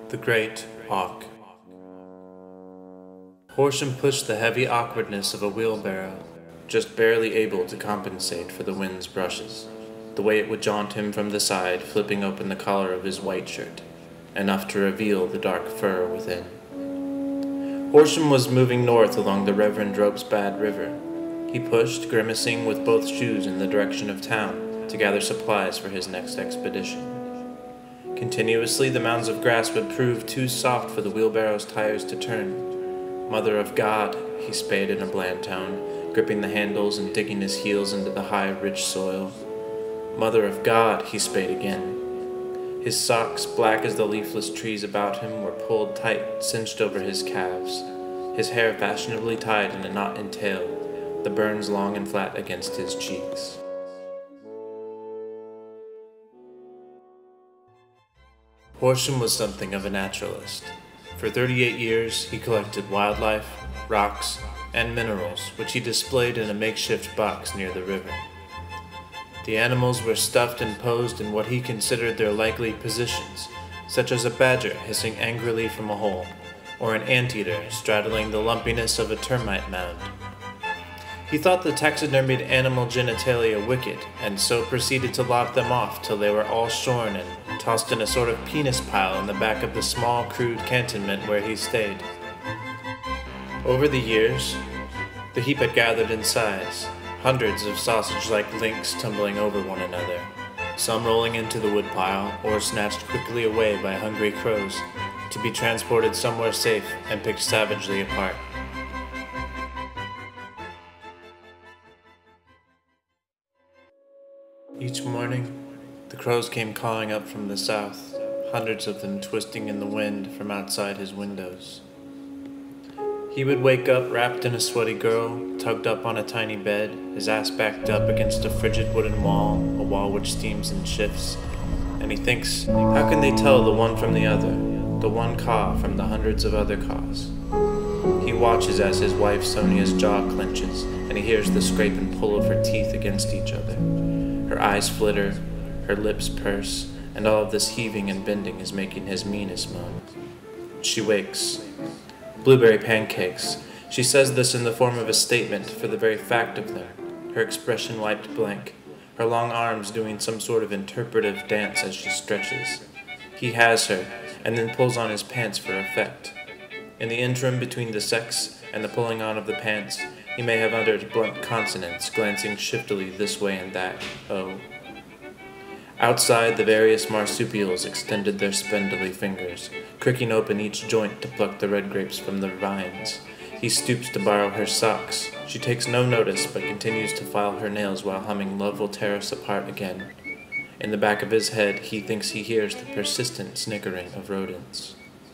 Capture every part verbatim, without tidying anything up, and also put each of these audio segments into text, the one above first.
The Great Auk. Horsham pushed the heavy awkwardness of a wheelbarrow, just barely able to compensate for the wind's brushes, the way it would jaunt him from the side, flipping open the collar of his white shirt, enough to reveal the dark fur within. Horsham was moving north along the Reverend Ropesbad River. He pushed, grimacing with both shoes in the direction of town, to gather supplies for his next expedition. Continuously, the mounds of grass would prove too soft for the wheelbarrow's tires to turn. Mother of God, he spade in a bland tone, gripping the handles and digging his heels into the high, rich soil. Mother of God, he spade again. His socks, black as the leafless trees about him, were pulled tight, cinched over his calves, his hair fashionably tied in a knot and tail, the burns long and flat against his cheeks. Horsham was something of a naturalist. For thirty-eight years, he collected wildlife, rocks, and minerals, which he displayed in a makeshift box near the river. The animals were stuffed and posed in what he considered their likely positions, such as a badger hissing angrily from a hole, or an anteater straddling the lumpiness of a termite mound. He thought the taxidermied animal genitalia wicked, and so proceeded to lop them off till they were all shorn and tossed in a sort of penis pile in the back of the small, crude cantonment where he stayed. Over the years, the heap had gathered in size, hundreds of sausage-like links tumbling over one another, some rolling into the woodpile, or snatched quickly away by hungry crows, to be transported somewhere safe and picked savagely apart. Each morning, the crows came cawing up from the south, hundreds of them twisting in the wind from outside his windows. He would wake up wrapped in a sweaty girl, tugged up on a tiny bed, his ass backed up against a frigid wooden wall, a wall which steams and shifts, and he thinks, how can they tell the one from the other, the one caw from the hundreds of other caws? He watches as his wife Sonia's jaw clenches, and he hears the scrape and pull of her teeth against each other. Her eyes flitter, her lips purse, and all of this heaving and bending is making his meanest moan. She wakes. Blueberry pancakes. She says this in the form of a statement for the very fact of them, her expression wiped blank, her long arms doing some sort of interpretive dance as she stretches. He has her, and then pulls on his pants for effect. In the interim between the sex and the pulling on of the pants, he may have uttered blunt consonants, glancing shiftily this way and that, oh. Outside, the various marsupials extended their spindly fingers, cricking open each joint to pluck the red grapes from the vines. He stoops to borrow her socks. She takes no notice, but continues to file her nails while humming Love Will Tear Us Apart again. In the back of his head, he thinks he hears the persistent snickering of rodents.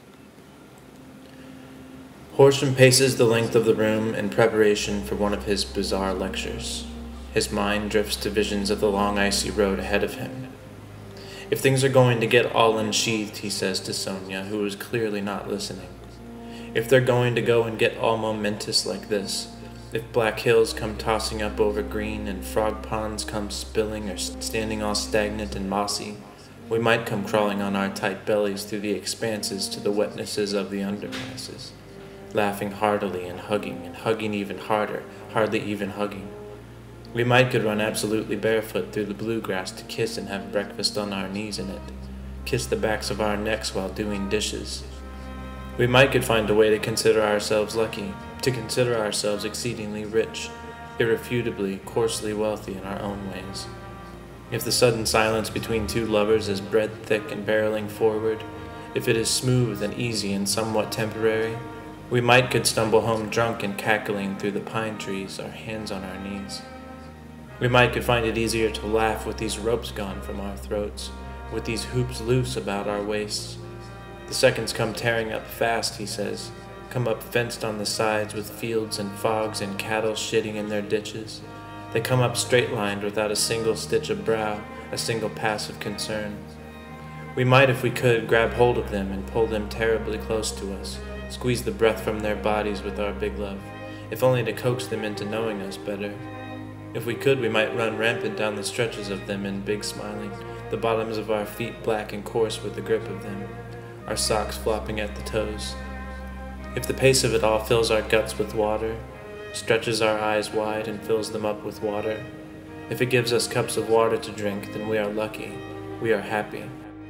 Horsham paces the length of the room in preparation for one of his bizarre lectures. His mind drifts to visions of the long icy road ahead of him. If things are going to get all unsheathed, he says to Sonia, who is clearly not listening. If they're going to go and get all momentous like this, if black hills come tossing up over green and frog ponds come spilling or standing all stagnant and mossy, we might come crawling on our tight bellies through the expanses to the wetnesses of the underpasses, laughing heartily and hugging and hugging even harder, hardly even hugging. We might could run absolutely barefoot through the bluegrass to kiss and have breakfast on our knees in it, kiss the backs of our necks while doing dishes. We might could find a way to consider ourselves lucky, to consider ourselves exceedingly rich, irrefutably, coarsely wealthy in our own ways. If the sudden silence between two lovers is bread thick and barreling forward, if it is smooth and easy and somewhat temporary, we might could stumble home drunk and cackling through the pine trees, our hands on our knees. We might could find it easier to laugh with these ropes gone from our throats, with these hoops loose about our waists. The seconds come tearing up fast, he says, come up fenced on the sides with fields and fogs and cattle shitting in their ditches. They come up straight-lined without a single stitch of brow, a single pass of concern. We might, if we could, grab hold of them and pull them terribly close to us, squeeze the breath from their bodies with our big love, if only to coax them into knowing us better. If we could, we might run rampant down the stretches of them in big smiling, the bottoms of our feet black and coarse with the grip of them, our socks flopping at the toes. If the pace of it all fills our guts with water, stretches our eyes wide and fills them up with water, if it gives us cups of water to drink, then we are lucky, we are happy.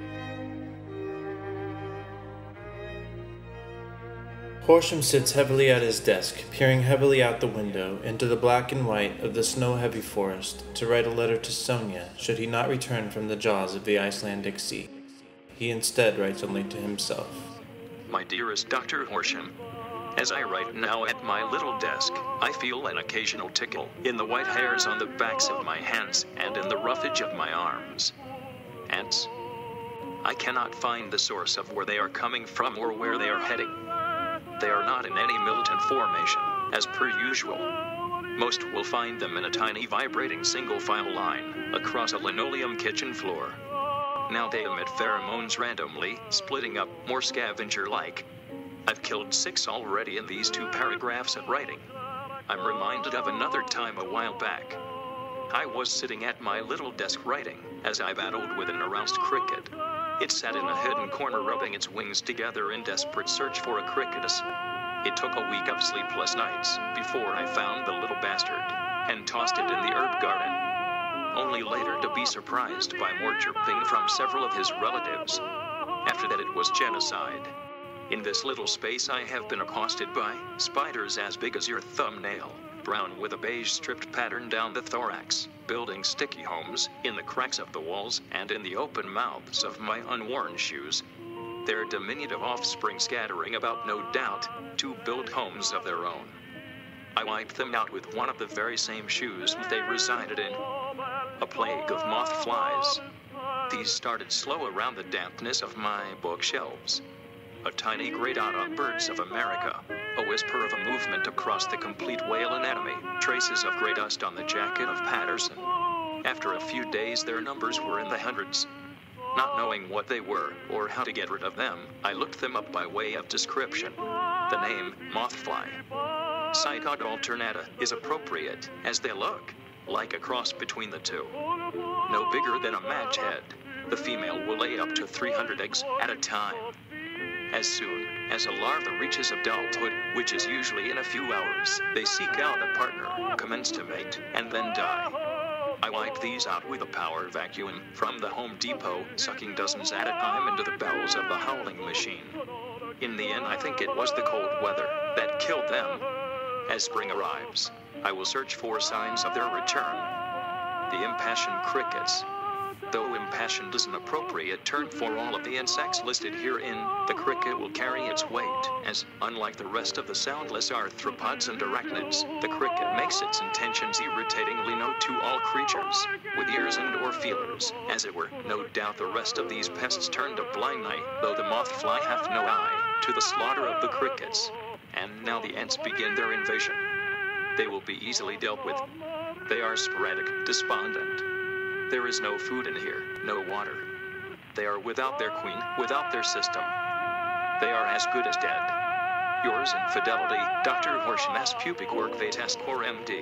Horsham sits heavily at his desk, peering heavily out the window into the black and white of the snow-heavy forest to write a letter to Sonia should he not return from the jaws of the Icelandic Sea. He instead writes only to himself. My dearest Doctor Horsham, as I write now at my little desk, I feel an occasional tickle in the white hairs on the backs of my hands and in the roughage of my arms. Ants. I cannot find the source of where they are coming from or where they are heading. They are not in any militant formation, as per usual. Most will find them in a tiny vibrating single-file line, across a linoleum kitchen floor. Now they emit pheromones randomly, splitting up, more scavenger-like. I've killed six already in these two paragraphs of writing. I'm reminded of another time a while back. I was sitting at my little desk writing, as I battled with an aroused cricket. It sat in a hidden corner rubbing its wings together in desperate search for a cricketus. It took a week of sleepless nights before I found the little bastard and tossed it in the herb garden, only later to be surprised by more chirping from several of his relatives. After that it was genocide. In this little space I have been accosted by spiders as big as your thumbnail, brown with a beige stripped pattern down the thorax, building sticky homes in the cracks of the walls and in the open mouths of my unworn shoes. Their diminutive offspring scattering about, no doubt, to build homes of their own. I wiped them out with one of the very same shoes they resided in. A plague of moth flies. These started slow around the dampness of my bookshelves. A tiny Great Auk on Birds of America, a whisper of a movement across the complete whale anatomy, traces of gray dust on the jacket of Patterson. After a few days their numbers were in the hundreds. Not knowing what they were, or how to get rid of them, I looked them up by way of description. The name, mothfly. Cycad alternata, is appropriate, as they look like a cross between the two. No bigger than a match head, the female will lay up to three hundred eggs at a time. As soon as a larva reaches adulthood, which is usually in a few hours, they seek out a partner, commence to mate, and then die. I wipe these out with a power vacuum from the Home Depot, sucking dozens at a time into the bowels of the howling machine. In the end, I think it was the cold weather that killed them. As spring arrives, I will search for signs of their return. The impassioned crickets. Though impassioned is an appropriate term for all of the insects listed herein, the cricket will carry its weight, as, unlike the rest of the soundless arthropods and arachnids, the cricket makes its intentions irritatingly known to all creatures, with ears and or feelers, as it were. No doubt the rest of these pests turned a blind eye, though the mothfly hath no eye, to the slaughter of the crickets. And now the ants begin their invasion. They will be easily dealt with. They are sporadic, despondent. There is no food in here, no water. They are without their queen, without their system. They are as good as dead. Yours in fidelity, Doctor Horsham S. Pubic Work Vatascor M D.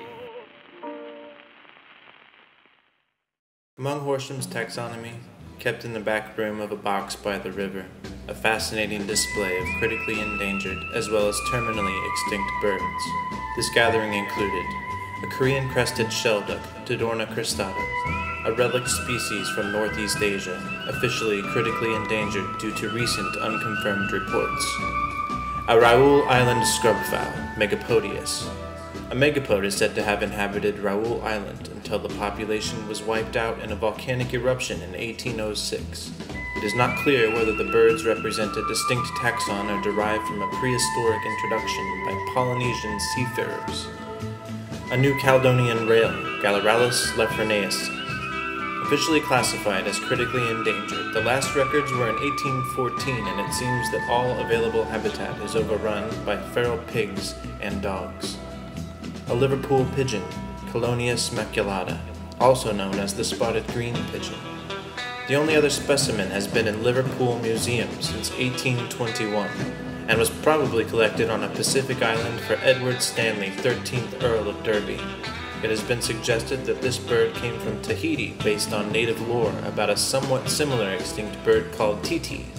Among Horsham's taxonomy, kept in the back room of a box by the river, a fascinating display of critically endangered as well as terminally extinct birds. This gathering included a Korean-crested shelduck, Dodorna cristata, a relic species from Northeast Asia, officially critically endangered due to recent unconfirmed reports. A Raoul Island scrubfowl, Megapodius. A megapode is said to have inhabited Raoul Island until the population was wiped out in a volcanic eruption in eighteen oh six. It is not clear whether the birds represent a distinct taxon or derived from a prehistoric introduction by Polynesian seafarers. A New Caledonian rail, Gallerallus lefrenaeus, officially classified as critically endangered. The last records were in eighteen fourteen, and it seems that all available habitat is overrun by feral pigs and dogs. A Liverpool pigeon, Colonius maculata, also known as the spotted green pigeon. The only other specimen has been in Liverpool Museum since eighteen twenty-one, and was probably collected on a Pacific island for Edward Stanley, thirteenth Earl of Derby. It has been suggested that this bird came from Tahiti based on native lore about a somewhat similar extinct bird called titi,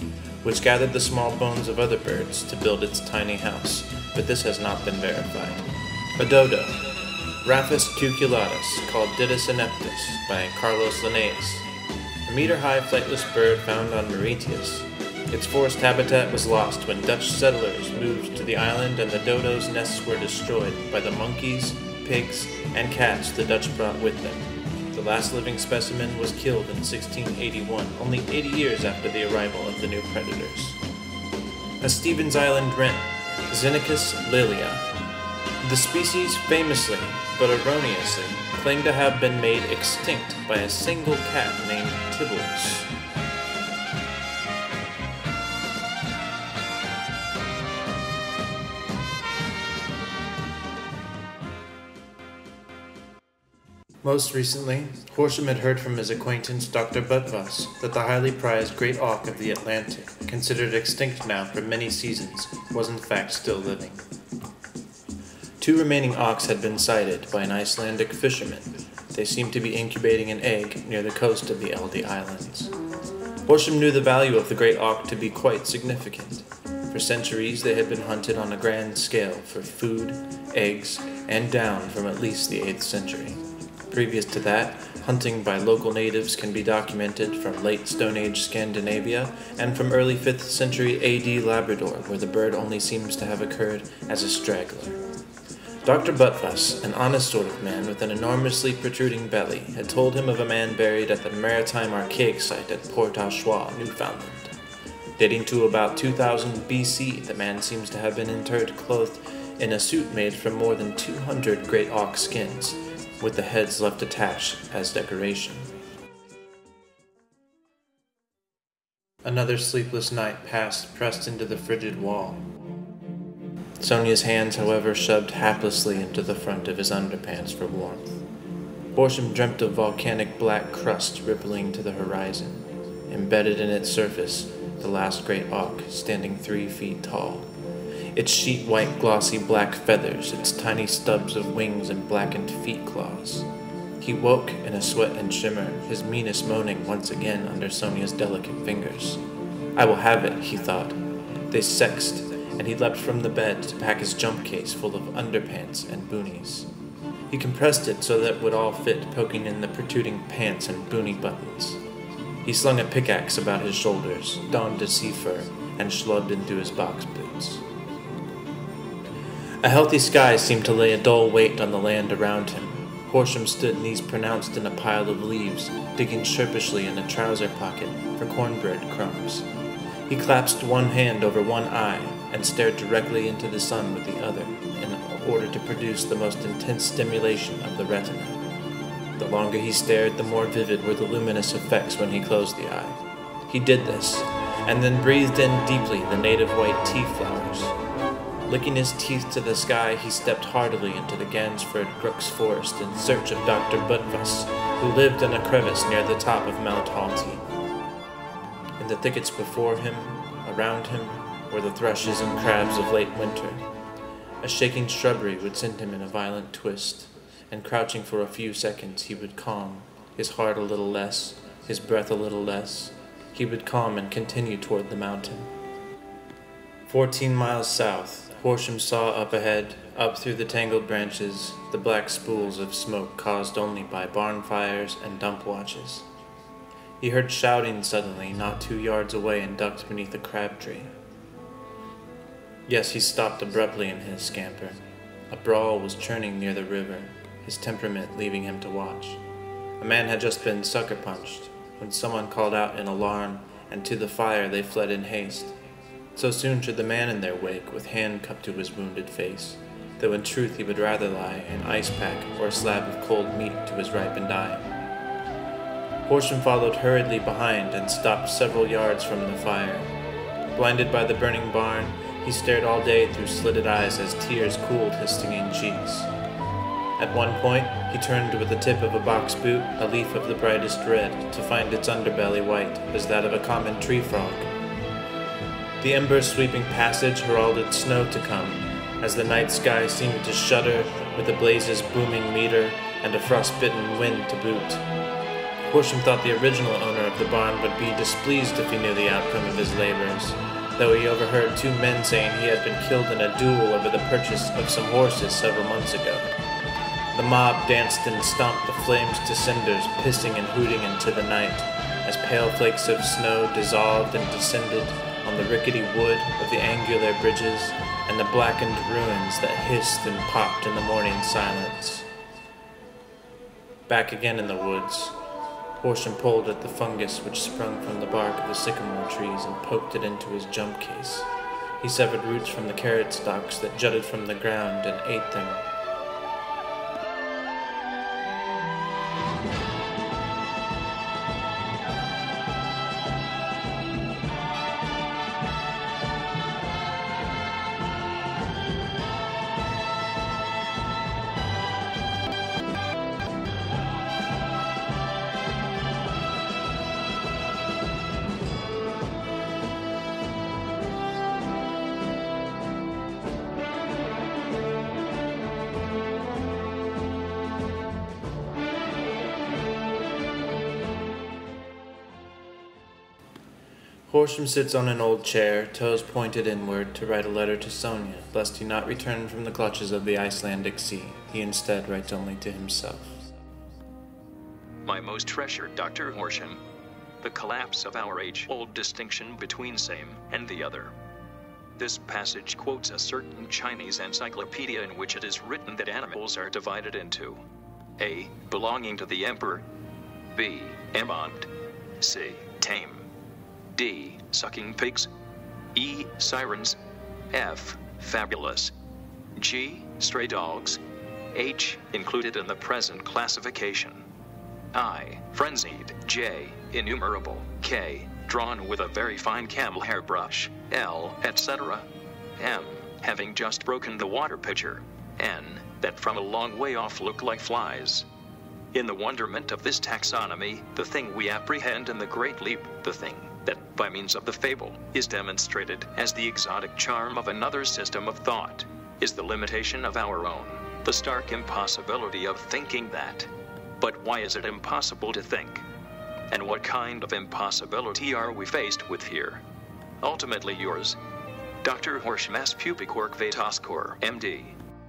which gathered the small bones of other birds to build its tiny house, but this has not been verified. A dodo, Raphis cuculatus, called Didus ineptus by Carlos Linnaeus, a meter-high flightless bird found on Mauritius. Its forest habitat was lost when Dutch settlers moved to the island, and the dodo's nests were destroyed by the monkeys, pigs, and cats the Dutch brought with them. The last living specimen was killed in sixteen eighty-one, only eighty years after the arrival of the new predators. A Stevens Island wren, Xenicus lilia. The species famously, but erroneously, claimed to have been made extinct by a single cat named Tibbles. Most recently, Horsham had heard from his acquaintance Doctor Buttvas that the highly prized Great Auk of the Atlantic, considered extinct now for many seasons, was in fact still living. Two remaining auks had been sighted by an Icelandic fisherman. They seemed to be incubating an egg near the coast of the Eldey Islands. Horsham knew the value of the Great Auk to be quite significant. For centuries they had been hunted on a grand scale for food, eggs, and down from at least the eighth century. Previous to that, hunting by local natives can be documented from late Stone Age Scandinavia and from early fifth century A D Labrador, where the bird only seems to have occurred as a straggler. Doctor Buttvas, an honest sort of man with an enormously protruding belly, had told him of a man buried at the Maritime Archaic site at Port au Choix, Newfoundland. Dating to about two thousand B C, the man seems to have been interred clothed in a suit made from more than two hundred Great Auk skins, with the heads left attached as decoration. Another sleepless night passed pressed into the frigid wall. Sonia's hands, however, shoved haplessly into the front of his underpants for warmth. Horsham dreamt of volcanic black crust rippling to the horizon, embedded in its surface, the last Great Auk, standing three feet tall. Its sheet white glossy black feathers, its tiny stubs of wings and blackened feet claws. He woke in a sweat and shimmer, his meanness moaning once again under Sonia's delicate fingers. I will have it, he thought. They sexed, and he leapt from the bed to pack his jump case full of underpants and boonies. He compressed it so that it would all fit, poking in the protruding pants and boonie buttons. He slung a pickaxe about his shoulders, donned a sea fur, and schlubbed into his box boots. A healthy sky seemed to lay a dull weight on the land around him. Horsham stood knees pronounced in a pile of leaves, digging sheepishly in a trouser pocket for cornbread crumbs. He clasped one hand over one eye and stared directly into the sun with the other, in order to produce the most intense stimulation of the retina. The longer he stared, the more vivid were the luminous effects when he closed the eye. He did this, and then breathed in deeply the native white tea flowers. Licking his teeth to the sky, he stepped heartily into the Gansford Crooks forest in search of Doctor Buttvas, who lived in a crevice near the top of Mount Halty. In the thickets before him, around him, were the thrushes and crabs of late winter. A shaking shrubbery would send him in a violent twist, and crouching for a few seconds he would calm, his heart a little less, his breath a little less. He would calm and continue toward the mountain. Fourteen miles south, Horsham saw up ahead, up through the tangled branches, the black spools of smoke caused only by barn fires and dump watches. He heard shouting suddenly, not two yards away, and ducked beneath a crab tree. Yes, he stopped abruptly in his scamper. A brawl was churning near the river, his temperament leaving him to watch. A man had just been sucker punched, when someone called out in alarm, and to the fire they fled in haste. So soon should the man in their wake, with hand cupped to his wounded face, though in truth he would rather lie an ice pack or a slab of cold meat to his ripened eye. Horsham followed hurriedly behind and stopped several yards from the fire. Blinded by the burning barn, he stared all day through slitted eyes as tears cooled his stinging cheeks. At one point, he turned with the tip of a box boot a leaf of the brightest red, to find its underbelly white as that of a common tree frog. The embers sweeping passage heralded snow to come, as the night sky seemed to shudder with the blaze's booming meter and a frost-bitten wind to boot. Horsham thought the original owner of the barn would be displeased if he knew the outcome of his labors, though he overheard two men saying he had been killed in a duel over the purchase of some horses several months ago. The mob danced and stomped the flames to cinders, pissing and hooting into the night, as pale flakes of snow dissolved and descended on the rickety wood of the angular bridges and the blackened ruins that hissed and popped in the morning silence. Back again in the woods, Horsham pulled at the fungus which sprung from the bark of the sycamore trees and poked it into his jump case. He severed roots from the carrot stalks that jutted from the ground and ate them. Horsham sits on an old chair, toes pointed inward, to write a letter to Sonia, lest he not return from the clutches of the Icelandic sea. He instead writes only to himself. My most treasured Doctor Horsham, the collapse of our age-old distinction between same and the other. This passage quotes a certain Chinese encyclopedia in which it is written that animals are divided into A. belonging to the emperor, B. embalmed, C. tame, D. sucking pigs, E. sirens, F. fabulous, G. stray dogs, H. included in the present classification, I. frenzied, J. innumerable, K. drawn with a very fine camel hair brush, L. et cetera, M. having just broken the water pitcher, N. that from a long way off look like flies. In the wonderment of this taxonomy, the thing we apprehend in the Great Leap, the thing that, by means of the fable, is demonstrated as the exotic charm of another system of thought, is the limitation of our own, the stark impossibility of thinking that. But why is it impossible to think? And what kind of impossibility are we faced with here? Ultimately yours, Doctor Horsham S. Pupicork Vataskor, M D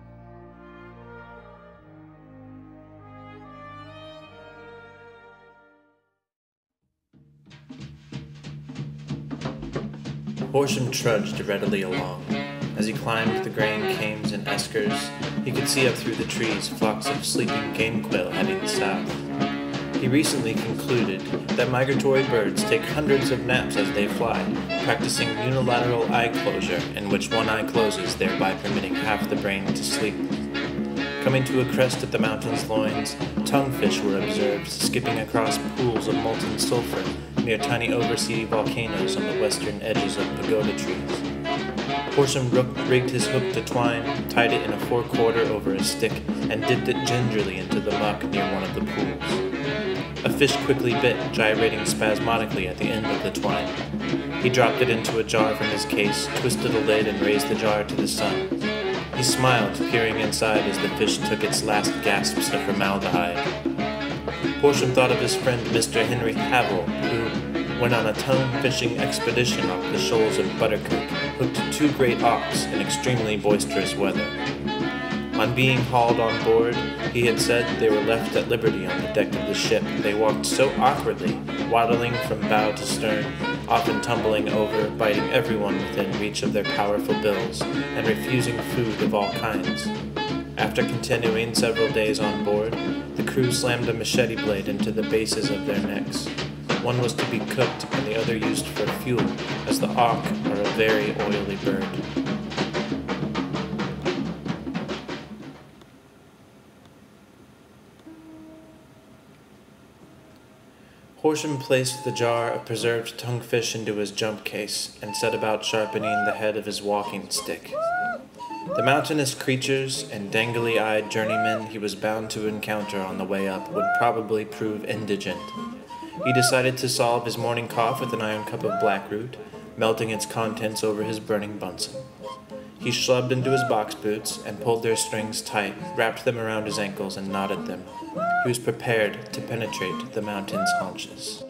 Horsham trudged readily along. As he climbed the graying cames and eskers, he could see up through the trees flocks of sleeping game quail heading south. He recently concluded that migratory birds take hundreds of naps as they fly, practicing unilateral eye closure, in which one eye closes, thereby permitting half the brain to sleep. Coming to a crest at the mountain's loins, tonguefish were observed skipping across pools of molten sulfur near tiny oversea volcanoes on the western edges of pagoda trees. Horsham rigged his hook to twine, tied it in a four-quarter over a stick, and dipped it gingerly into the muck near one of the pools. A fish quickly bit, gyrating spasmodically at the end of the twine. He dropped it into a jar from his case, twisted a lid, and raised the jar to the sun. He smiled, peering inside as the fish took its last gasps of formaldehyde. Horsham thought of his friend Mister Henry Havel, who, when on a tone fishing expedition off the shoals of Buttercreek, hooked two great auks in extremely boisterous weather. On being hauled on board, he had said they were left at liberty on the deck of the ship. They walked so awkwardly, waddling from bow to stern, often tumbling over, biting everyone within reach of their powerful bills, and refusing food of all kinds. After continuing several days on board, the crew slammed a machete blade into the bases of their necks. One was to be cooked and the other used for fuel, as the auk are a very oily bird. Horsham placed the jar of preserved tonguefish into his jump case and set about sharpening the head of his walking stick. The mountainous creatures and dangly-eyed journeymen he was bound to encounter on the way up would probably prove indigent. He decided to solve his morning cough with an iron cup of black root, melting its contents over his burning Bunsen. He shlubbed into his box boots and pulled their strings tight, wrapped them around his ankles, and knotted them. He was prepared to penetrate the mountain's haunches.